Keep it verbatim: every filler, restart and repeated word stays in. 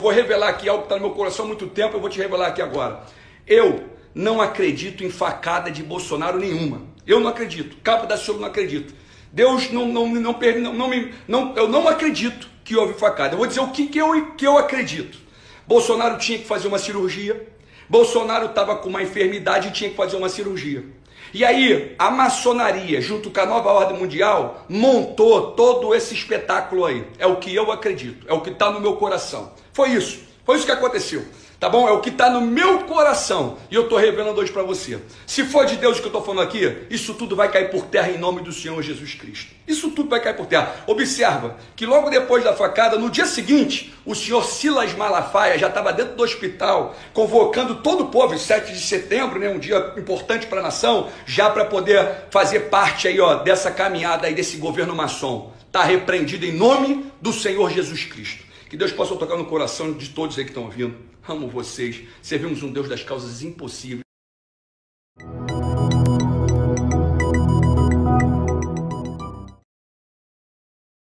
Vou revelar aqui algo que está no meu coração há muito tempo, eu vou te revelar aqui agora. Eu não acredito em facada de Bolsonaro nenhuma. Eu não acredito. Capa da Ciolo, não acredito. Deus não, não, não, não, não, me, não, eu não acredito que houve facada. Eu vou dizer o que, que, eu, que eu acredito. Bolsonaro tinha que fazer uma cirurgia. Bolsonaro estava com uma enfermidade e tinha que fazer uma cirurgia. E aí, a maçonaria, junto com a nova ordem mundial, montou todo esse espetáculo aí. É o que eu acredito, é o que está no meu coração. Foi isso, foi isso que aconteceu. Tá bom? É o que está no meu coração. E eu estou revelando hoje para você. Se for de Deus o que eu estou falando aqui, isso tudo vai cair por terra em nome do Senhor Jesus Cristo. Isso tudo vai cair por terra. Observa que logo depois da facada, no dia seguinte, o senhor Silas Malafaia já estava dentro do hospital, convocando todo o povo, sete de setembro, né, um dia importante para a nação, já para poder fazer parte aí, ó, dessa caminhada aí, desse governo maçom. Está repreendido em nome do Senhor Jesus Cristo. Que Deus possa tocar no coração de todos aí que estão ouvindo. Amo vocês. Servimos um Deus das causas impossíveis.